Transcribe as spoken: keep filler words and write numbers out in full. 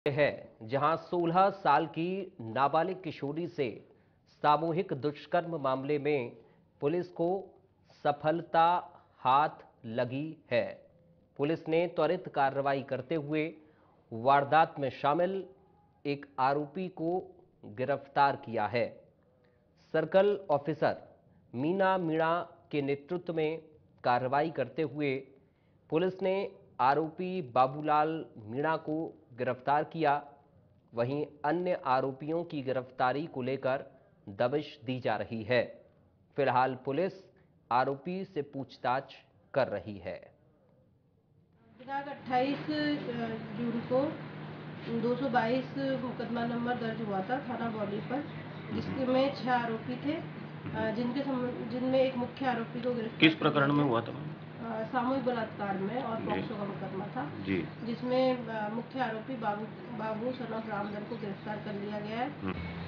है जहां सोलह साल की नाबालिग किशोरी से सामूहिक दुष्कर्म मामले में पुलिस को सफलता हाथ लगी है। पुलिस ने त्वरित कार्रवाई करते हुए वारदात में शामिल एक आरोपी को गिरफ्तार किया है। सर्कल ऑफिसर मीना मीणा के नेतृत्व में कार्रवाई करते हुए पुलिस ने आरोपी बाबूलाल मीणा को गिरफ्तार किया। वहीं अन्य आरोपियों की गिरफ्तारी को लेकर दबिश दी जा रही है। फिलहाल पुलिस आरोपी से पूछताछ कर रही है। दिनांक अट्ठाईस जून को दो सौ बाईस मुकदमा नंबर दर्ज हुआ था थाना बॉडी पर, जिसके में छह आरोपी थे, जिनके जिनमें एक मुख्य आरोपी को गिरफ्तार किस प्रकरण में हुआ था? सामूहिक बलात्कार में और पॉक्सो का मुकदमा था जी, जिसमें मुख्य आरोपी बाबू बाबू सन ऑफ रामधन को गिरफ्तार कर लिया गया है।